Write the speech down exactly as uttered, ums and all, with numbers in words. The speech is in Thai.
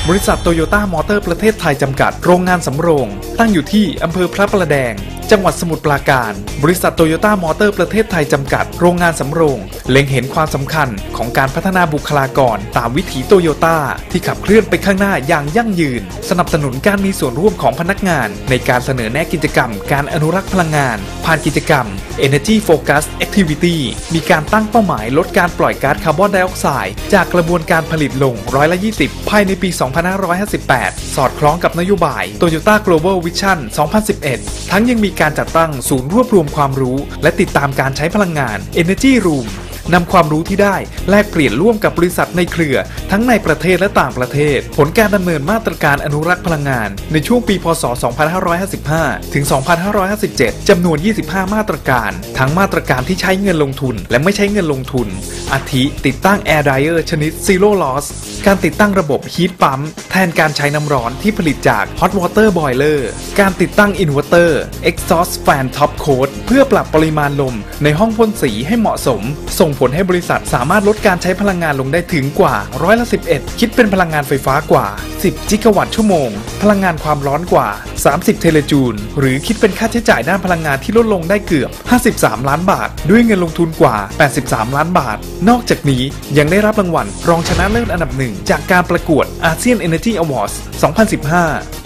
บริษัทโตโยต้ามอเตอร์ประเทศไทยจำกัดโรงงานสำโรงตั้งอยู่ที่อำเภอพระประแดงจังหวัดสมุทรปราการบริษัทโตโยต้ามอเตอร์ประเทศไทยจำกัดโรงงานสำโรงเล็งเห็นความสำคัญของการพัฒนาบุคลากรตามวิถีโตโยต้าที่ขับเคลื่อนไปข้างหน้าอย่างยั่งยืนสนับสนุนการมีส่วนร่วมของพนักงานในการเสนอแนะกิจกรรมการอนุรักษ์พลังงานผ่านกิจกรรม Energy Focus Activity มีการตั้งเป้าหมายลดการปล่อยก๊าซคาร์บอนไดออกไซด์จากกระบวนการผลิตลงร้อยละยี่สิบภายในปี สองพันห้าร้อยห้าสิบแปด สอดคล้องกับนโยบาย Toyota Global Vision สองพันสิบเอ็ด ทั้งยังมีการจัดตั้งศูนย์รวบรวมความรู้และติดตามการใช้พลังงาน Energy Room นำความรู้ที่ได้แลกเปลี่ยนร่วมกับบริษัทในเครือทั้งในประเทศและต่างประเทศผลการดำเนินมาตรการอนุรักษ์พลังงานในช่วงปีพ.ศ. สองพันห้าร้อยห้าสิบห้า ถึง สองพันห้าร้อยห้าสิบเจ็ด จำนวน ยี่สิบห้า มาตรการทั้งมาตรการที่ใช้เงินลงทุนและไม่ใช้เงินลงทุนอาทิติดตั้ง Air Dryer ชนิด Zero Loss การติดตั้งระบบ Heat Pump แทนการใช้น้ำร้อนที่ผลิตจาก Hot Water Boiler การติดตั้ง Inverter Exhaust Fan Top Coat เพื่อปรับปริมาณลมในห้องพ่นสีให้เหมาะสมส่งผลให้บริษัทสามารถลดการใช้พลังงานลงได้ถึงกว่าร้อยละสิบเอ็ดคิดเป็นพลังงานไฟฟ้ากว่าสิบจิกะวัตต์ชั่วโมงพลังงานความร้อนกว่าสามสิบเทเลจูลหรือคิดเป็นค่าใช้จ่ายด้านพลังงานที่ลดลงได้เกือบห้าสิบสามล้านบาทด้วยเงินลงทุนกว่าแปดสิบสามล้านบาทนอกจากนี้ยังได้รับรางวัลรองชนะเลิศอันดับหนึ่งจากการประกวด ASEAN Energy Awards สองพันสิบห้า